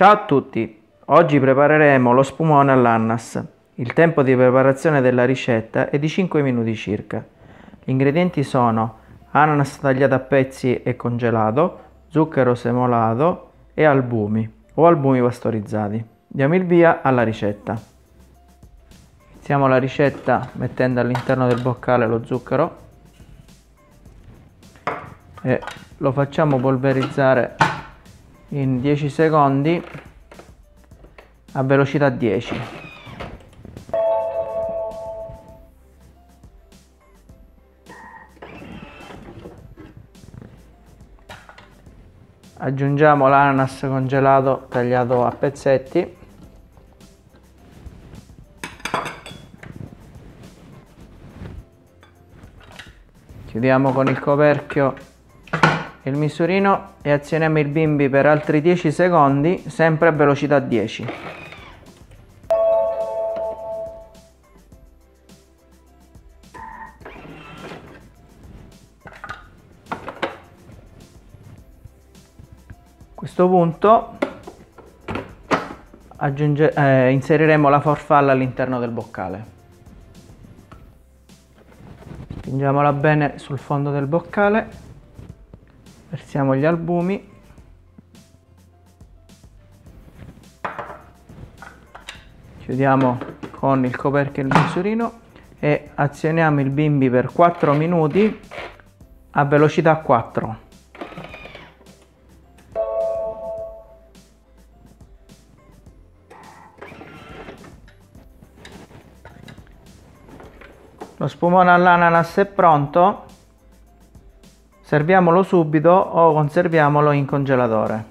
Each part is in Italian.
Ciao a tutti, oggi prepareremo lo spumone all'ananas. Il tempo di preparazione della ricetta è di 5 minuti circa. Gli ingredienti sono ananas tagliato a pezzi e congelato, zucchero semolato e albumi o albumi pastorizzati. Diamo il via alla ricetta. Iniziamo la ricetta mettendo all'interno del boccale lo zucchero e lo facciamo polverizzare in 10 secondi a velocità 10. Aggiungiamo l'ananas congelato tagliato a pezzetti. Chiudiamo con il coperchio il misurino e azioniamo il bimbi per altri 10 secondi, sempre a velocità 10. A questo punto inseriremo la farfalla all'interno del boccale. Spingiamola bene sul fondo del boccale. Versiamo gli albumi, chiudiamo con il coperchio e il misurino e azioniamo il bimbi per 4 minuti a velocità 4. Lo spumone all'ananas è pronto. Serviamolo subito o conserviamolo in congelatore.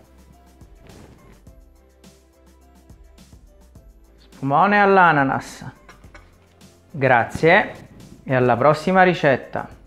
Spumone all'ananas. Grazie e alla prossima ricetta.